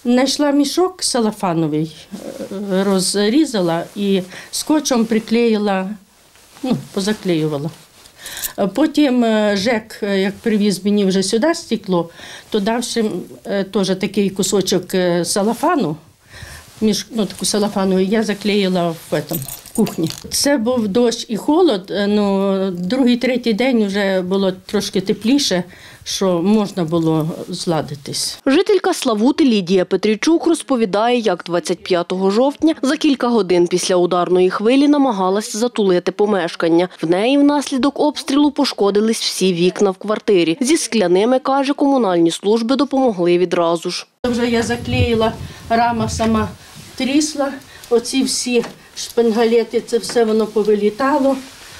Знайшла мішок салафановий, розрізала і скотчем приклеїла, позаклеювала. Потім ЖЕК, як привіз мені вже сюди стекло, то дав ще теж такий кусочок салафану, таку салафану, і я заклеїла в кухні. Це був дощ і холод, другий, третій день вже було трошки тепліше, що можна було зладитись. Жителька Славути Лідія Петрійчук розповідає, як 25 жовтня за кілька годин після ударної хвилі намагалась затулити помешкання. В неї внаслідок обстрілу пошкодились всі вікна в квартирі. Зі скляними, каже, комунальні служби допомогли відразу ж. Вже я заклеїла, рама сама трісла, оці всі шпингалети, це все воно повилітало.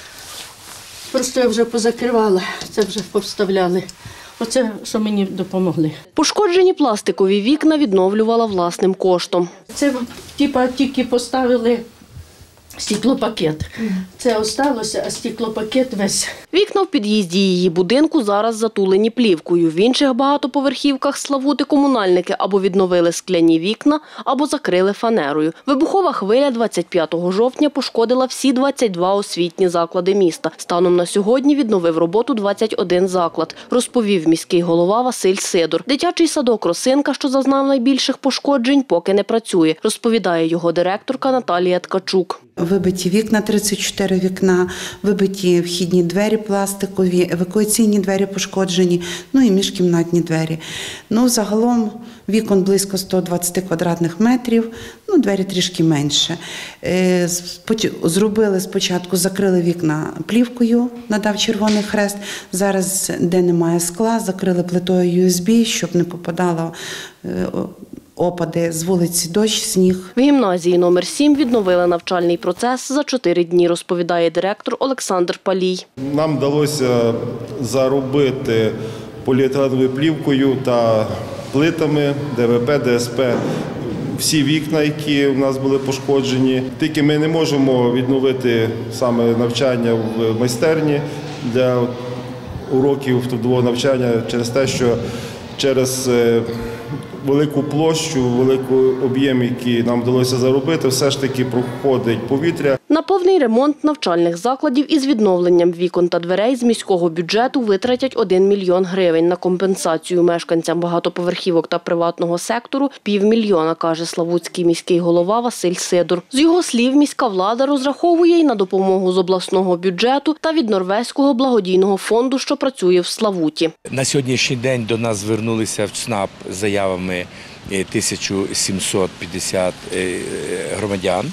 Просто я вже позакривала, це вже повставляли. Оце, що мені допомогли. Пошкоджені пластикові вікна відновлювала власним коштом. Це тільки поставили стеклопакет. Це залишилося, а стеклопакет весь. Вікна в під'їзді її будинку зараз затулені плівкою. В інших багатоповерхівках Славути комунальники або відновили скляні вікна, або закрили фанерою. Вибухова хвиля 25 жовтня пошкодила всі 22 освітні заклади міста. Станом на сьогодні відновив роботу 21 заклад, розповів міський голова Василь Сидор. Дитячий садок «Росинка», що зазнав найбільших пошкоджень, поки не працює, розповідає його директорка Наталія Ткачук. Вибиті вікна, 34 вікна, вибиті вхідні двері пластикові, евакуаційні двері пошкоджені, і міжкімнатні двері. Загалом вікон близько 120 квадратних метрів, двері трішки менше. Зробили спочатку, закрили вікна плівкою, надав Червоний Хрест. Зараз, де немає скла, закрили плитою USB, щоб не попадало опади з вулиці, дощ, сніг. В гімназії номер 7 відновили навчальний процес за 4 дні, розповідає директор Олександр Палій. Нам вдалося заробити поліетиленовою плівкою та плитами ДВП, ДСП всі вікна, які у нас були пошкоджені. Тільки ми не можемо відновити саме навчання в майстерні для уроків трудового навчання через те, що через велику площу, великий об'єм, який нам вдалося заробити, все ж таки проходить повітря. На повний ремонт навчальних закладів із відновленням вікон та дверей з міського бюджету витратять 1 мільйон гривень. На компенсацію мешканцям багатоповерхівок та приватного сектору – 500 000, каже славутський міський голова Василь Сидор. З його слів, міська влада розраховує й на допомогу з обласного бюджету та від Норвезького благодійного фонду, що працює в Славуті. На сьогоднішній день до нас звернулися в ЦНАП з заявами 1750 громадян,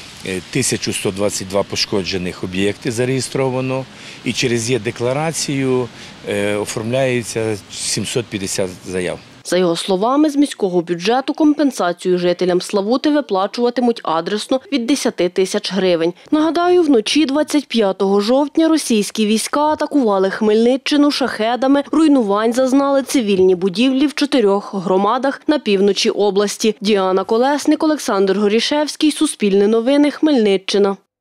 1122 пошкоджених об'єкти зареєстровано і через Є-декларацію оформляється 750 заяв. За його словами, з міського бюджету компенсацію жителям Славути виплачуватимуть адресно від 10 тисяч гривень. Нагадаю, вночі 25 жовтня російські війська атакували Хмельниччину шахедами, руйнувань зазнали цивільні будівлі в 4 громадах на півночі області. Діана Колесник, Олександр Горішевський, Суспільне новини, Хмельниччина.